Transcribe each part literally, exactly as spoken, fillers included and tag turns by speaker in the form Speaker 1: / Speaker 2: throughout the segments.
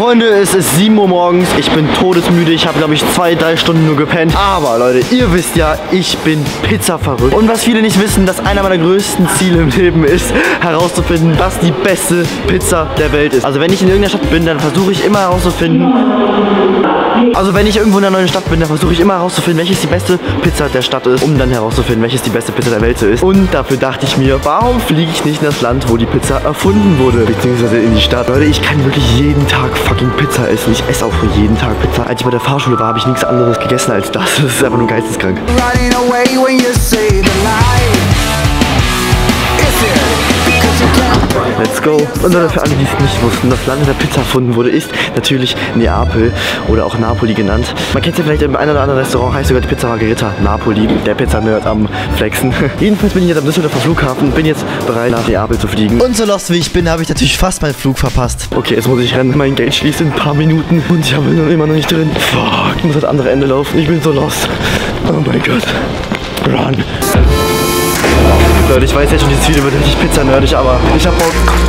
Speaker 1: Freunde, es ist sieben Uhr morgens. Ich bin todesmüde. Ich habe, glaube ich, zwei, drei Stunden nur gepennt. Aber, Leute, ihr wisst ja, ich bin Pizza verrückt. Und was viele nicht wissen, dass einer meiner größten Ziele im Leben ist, herauszufinden, was die beste Pizza der Welt ist. Also, wenn ich in irgendeiner Stadt bin, dann versuche ich immer herauszufinden, Also wenn ich irgendwo in einer neuen Stadt bin, dann versuche ich immer herauszufinden, welches die beste Pizza der Stadt ist, um dann herauszufinden, welches die beste Pizza der Welt ist. Und dafür dachte ich mir, warum fliege ich nicht in das Land, wo die Pizza erfunden wurde, beziehungsweise in die Stadt. Leute, ich kann wirklich jeden Tag fucking Pizza essen. Ich esse auch jeden Tag Pizza. Als ich bei der Fahrschule war, habe ich nichts anderes gegessen als das. Das ist einfach nur geisteskrank. Let's go. Und Leute, für alle, die es nicht wussten, das Land, in der Pizza erfunden wurde, ist natürlich Neapel oder auch Napoli genannt. Man kennt ja vielleicht im einen oder anderen Restaurant, heißt sogar die Pizza Margherita Napoli, der Pizza-Nerd am Flexen. Jedenfalls bin ich jetzt am Düsseldorfer Flughafen und bin jetzt bereit, nach Neapel zu fliegen. Und so lost wie ich bin, habe ich natürlich fast meinen Flug verpasst. Okay, jetzt muss ich rennen. Mein Gate schließt in ein paar Minuten und ich habe immer noch nicht drin. Fuck, ich muss das andere Ende laufen. Ich bin so lost. Oh mein Gott. Run. Leute, ich weiß jetzt schon, dieses Video wird richtig pizza-nerdig, aber ich hab Bock.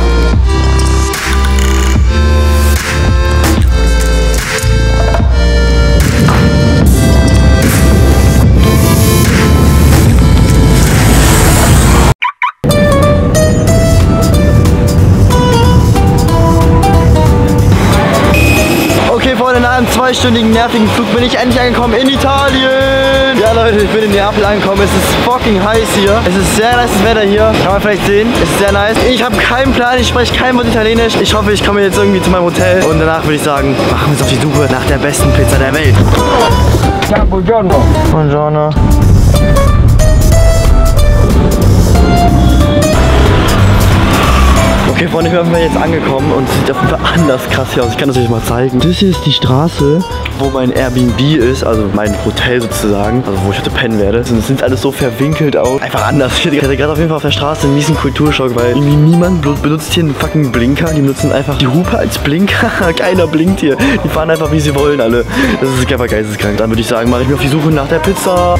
Speaker 1: Okay, Freunde, nach einem zweistündigen nervigen Flug bin ich endlich angekommen in Italien. Ja, Leute, ich bin in Neapel angekommen. Es ist fucking heiß hier. Es ist sehr nice Wetter hier. Kann man vielleicht sehen. Es ist sehr nice. Ich habe keinen Plan. Ich spreche kein Wort Italienisch. Ich hoffe, ich komme jetzt irgendwie zu meinem Hotel. Und danach würde ich sagen, machen wir uns auf die Suche nach der besten Pizza der Welt.
Speaker 2: Ciao, buongiorno.
Speaker 1: Buongiorno. Okay, Freunde, ich bin jetzt angekommen und es sieht auf jeden Fall anders krass hier aus. Ich kann das euch mal zeigen. Das hier ist die Straße, wo mein Airbnb ist, also mein Hotel sozusagen, also wo ich heute pennen werde. Und es sieht alles so verwinkelt aus. Einfach anders. Ich hatte gerade auf jeden Fall auf der Straße einen miesen Kulturschock, weil irgendwie niemand benutzt hier einen fucking Blinker. Die benutzen einfach die Hupe als Blinker. Keiner blinkt hier. Die fahren einfach, wie sie wollen alle. Das ist einfach geisteskrank. Dann würde ich sagen, mache ich mich auf die Suche nach der Pizza.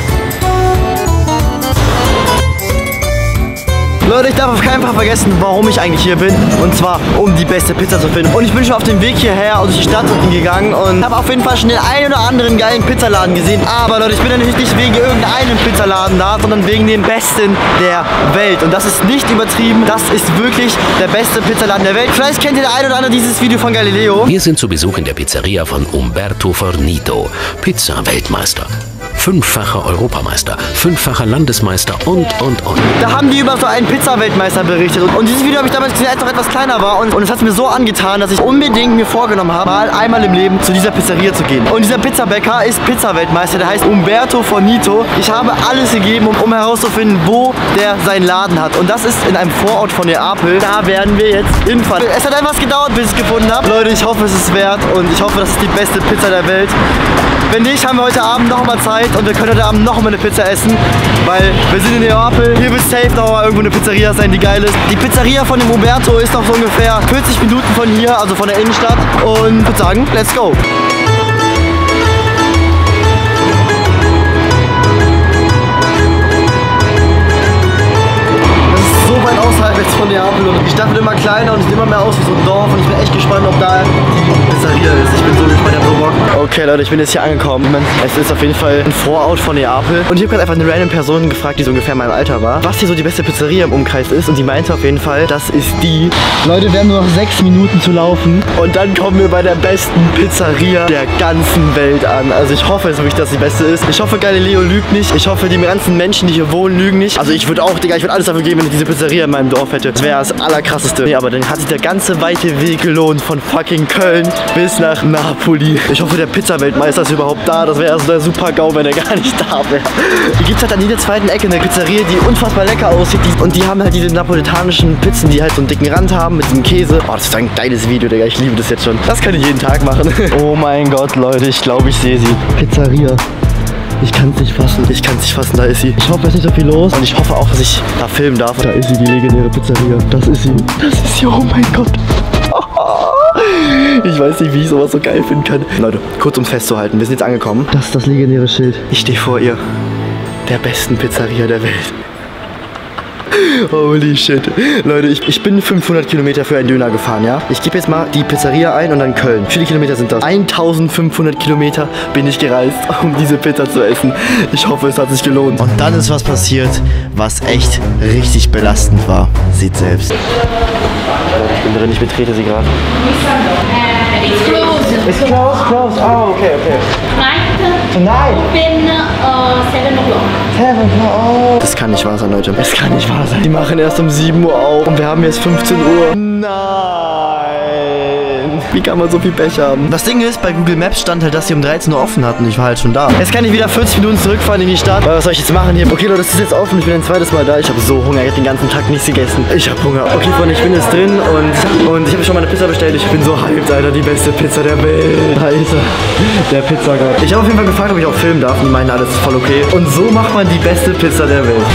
Speaker 1: Leute, ich darf auf keinen Fall vergessen, warum ich eigentlich hier bin. Und zwar, um die beste Pizza zu finden. Und ich bin schon auf dem Weg hierher und durch die Stadt gegangen und habe auf jeden Fall schon den einen oder anderen geilen Pizzaladen gesehen. Aber Leute, ich bin natürlich nicht wegen irgendeinem Pizzaladen da, sondern wegen dem besten der Welt. Und das ist nicht übertrieben. Das ist wirklich der beste Pizzaladen der Welt. Vielleicht kennt ihr der eine oder andere dieses Video von Galileo.
Speaker 3: Wir sind zu Besuch in der Pizzeria von Umberto Fornito, Pizza-Weltmeister. Fünffacher Europameister, fünffacher Landesmeister und, und, und.
Speaker 1: Da haben die über so einen Pizza-Weltmeister berichtet. Und dieses Video habe ich damals gesehen, als es noch etwas kleiner war. Und, und es hat mir so angetan, dass ich unbedingt mir vorgenommen habe, mal einmal im Leben zu dieser Pizzeria zu gehen. Und dieser Pizzabäcker ist Pizza-Weltmeister, der heißt Umberto Fornito. Ich habe alles gegeben, um, um herauszufinden, wo der seinen Laden hat. Und das ist in einem Vorort von Neapel. Da werden wir jetzt hinfahren. Es hat etwas gedauert, bis ich es gefunden habe. Leute, ich hoffe, es ist wert. Und ich hoffe, das ist die beste Pizza der Welt. Wenn nicht, haben wir heute Abend noch mal Zeit und wir können heute Abend noch mal eine Pizza essen, weil wir sind in Neapel. Hier wird safe noch mal irgendwo eine Pizzeria sein, die geil ist. Die Pizzeria von dem Umberto ist noch so ungefähr vierzig Minuten von hier, also von der Innenstadt. Und ich würde sagen, let's go. Außerhalb jetzt von Neapel und die Stadt wird immer kleiner und sieht immer mehr aus wie so ein Dorf und ich bin echt gespannt, ob da die Pizzeria ist. Ich bin so gespannt, ich hab so Bock. Okay Leute, ich bin jetzt hier angekommen. Es ist auf jeden Fall ein Vorort von Neapel und ich habe gerade einfach eine random Person gefragt, die so ungefähr in meinem Alter war, was hier so die beste Pizzeria im Umkreis ist und die meinte auf jeden Fall, das ist die. Leute, wir haben nur noch sechs Minuten zu laufen und dann kommen wir bei der besten Pizzeria der ganzen Welt an. Also ich hoffe jetzt wirklich, dass die beste ist. Ich hoffe, Galileo lügt nicht. Ich hoffe, die ganzen Menschen, die hier wohnen, lügen nicht. Also ich würde auch, Digga, ich würde alles dafür geben, wenn ich diese Pizzeria in meinem Dorf hätte. Das wäre das allerkrasseste. Nee, aber dann hat sich der ganze weite Weg gelohnt von fucking Köln bis nach Napoli. Ich hoffe, der Pizza-Weltmeister ist überhaupt da. Das wäre so der super GAU, wenn er gar nicht da wäre. Hier gibt es halt an jeder zweiten Ecke eine Pizzeria, die unfassbar lecker aussieht. Und die haben halt diese napolitanischen Pizzen, die halt so einen dicken Rand haben mit diesem Käse. Oh, das ist ein geiles Video, Digga. Ich liebe das jetzt schon. Das kann ich jeden Tag machen. Oh mein Gott, Leute. Ich glaube, ich sehe sie. Pizzeria. Ich kann es nicht fassen. Ich kann es nicht fassen. Da ist sie. Ich hoffe, es ist nicht so viel los. Und ich hoffe auch, dass ich da filmen darf. Da ist sie, die legendäre Pizzeria. Das ist sie. Das ist sie. Oh mein Gott. Ich weiß nicht, wie ich sowas so geil finden kann. Leute, kurz um festzuhalten. Wir sind jetzt angekommen. Das ist das legendäre Schild. Ich stehe vor ihr. Der besten Pizzeria der Welt. Holy shit. Leute, ich, ich bin fünfhundert Kilometer für einen Döner gefahren, ja? Ich gebe jetzt mal die Pizzeria ein und dann Köln. Wie viele Kilometer sind das? eintausendfünfhundert Kilometer bin ich gereist, um diese Pizza zu essen. Ich hoffe, es hat sich gelohnt. Und dann ist was passiert, was echt richtig belastend war. Seht selbst. Ich bin drin, ich betrete sie gerade.
Speaker 4: It's closed.
Speaker 1: It's closed, closed. Oh, okay, okay.
Speaker 4: Tonight,
Speaker 1: Tonight.
Speaker 4: open uh, seven o'clock.
Speaker 1: Oh. Das kann nicht wahr sein, Leute. Das kann nicht wahr sein. Die machen erst um sieben Uhr auf und wir haben jetzt fünfzehn Uhr. Nein. Wie kann man so viel Pech haben? Das Ding ist, bei Google Maps stand halt, dass sie um dreizehn Uhr offen hatten. Ich war halt schon da. Jetzt kann ich wieder vierzig Minuten zurückfahren in die Stadt. Was soll ich jetzt machen hier? Okay, Leute, das ist jetzt offen. Ich bin ein zweites Mal da. Ich habe so Hunger. Ich habe den ganzen Tag nichts gegessen. Ich habe Hunger. Okay, Freunde, ich bin jetzt drin und, und ich habe schon meine Pizza bestellt. Ich bin so hyped, Alter. Die beste Pizza der Welt. Alter. Der Pizzagott. Ich habe auf jeden Fall gefragt, ob ich auch filmen darf. Und die meinen, alles ist voll okay. Und so macht man die beste Pizza der Welt.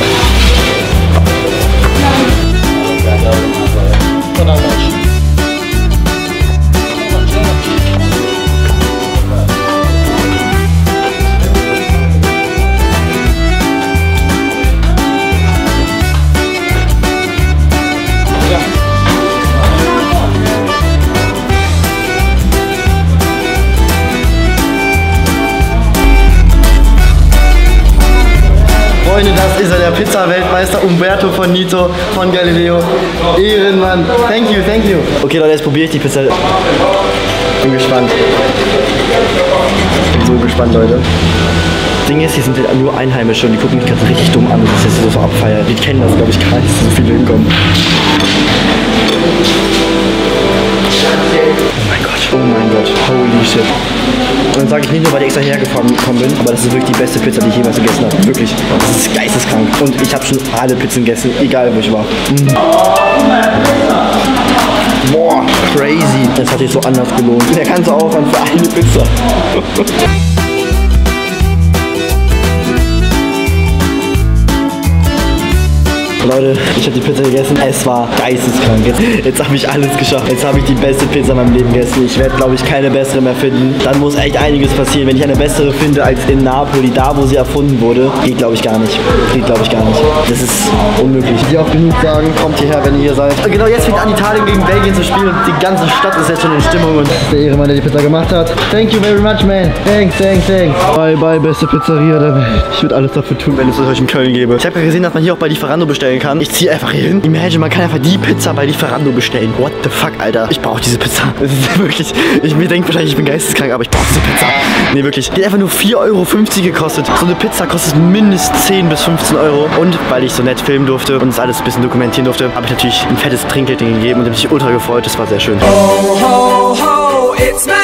Speaker 1: Freunde, das ist er, der Pizza-Weltmeister Umberto Fornito von Galileo. Ehrenmann. Thank you, thank you. Okay, Leute, jetzt probiere ich die Pizza. Bin gespannt. Bin so gespannt, Leute. Das Ding ist, hier sind halt nur Einheimische und die gucken mich gerade richtig dumm an. Das ist jetzt so abfeiern. Die kennen das, glaube ich, gar nicht, dass so viele hinkommen. Oh mein Gott, oh mein Gott, holy shit. Und dann sage ich nicht nur, weil ich extra hergekommen bin, aber das ist wirklich die beste Pizza, die ich jemals gegessen habe. Wirklich, das ist geisteskrank. Und ich habe schon alle Pizzen gegessen, egal wo ich war. Mm. Boah, crazy. Das hat sich so anders gelohnt. Der kann so aufhören für eine Pizza. Leute, ich habe die Pizza gegessen. Es war geisteskrank. Jetzt, jetzt habe ich alles geschafft. Jetzt habe ich die beste Pizza in meinem Leben gegessen. Ich werde, glaube ich, keine bessere mehr finden. Dann muss echt einiges passieren. Wenn ich eine bessere finde als in Napoli, da wo sie erfunden wurde, geht, glaube ich, gar nicht. Geht, glaube ich, gar nicht. Das ist unmöglich. Ich will auch genug sagen, kommt hierher, wenn ihr hier seid. Genau, jetzt fängt an, Italien gegen Belgien zu spielen. Die ganze Stadt ist jetzt schon in Stimmung. Und der Ehrenmann, der die Pizza gemacht hat. Thank you very much, man. Thanks, thanks, thanks. Bye, bye, beste Pizzeria der Welt. Ich würde alles dafür tun, wenn es euch in Köln gäbe. Ich habe ja gesehen, dass man hier auch bei Lieferando bestellen kann. Ich ziehe einfach hier hin. Imagine, man kann einfach die Pizza bei Lieferando bestellen. What the fuck, Alter? Ich brauche diese Pizza. Das ist wirklich... Ich mir denke wahrscheinlich, ich bin geisteskrank, aber ich brauche diese Pizza. Nee, wirklich. Die hat einfach nur vier Euro fünfzig gekostet. So eine Pizza kostet mindestens zehn bis fünfzehn Euro. Und weil ich so nett filmen durfte und das alles ein bisschen dokumentieren durfte, habe ich natürlich ein fettes Trinkgeld gegeben und habe mich ultra gefreut. Das war sehr schön.
Speaker 5: Ho, ho, ho, it's